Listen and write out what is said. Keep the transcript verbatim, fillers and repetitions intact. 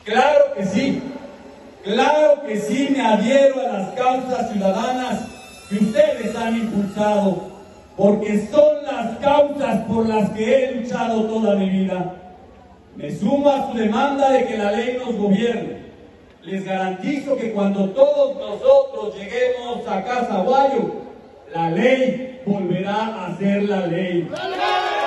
Claro que sí, claro que sí me adhiero a las causas ciudadanas que ustedes han impulsado, porque son las causas por las que he luchado toda mi vida. Me sumo a su demanda de que la ley nos gobierne. Les garantizo que cuando todos nosotros lleguemos a Casa Guayo, la ley volverá a ser la ley.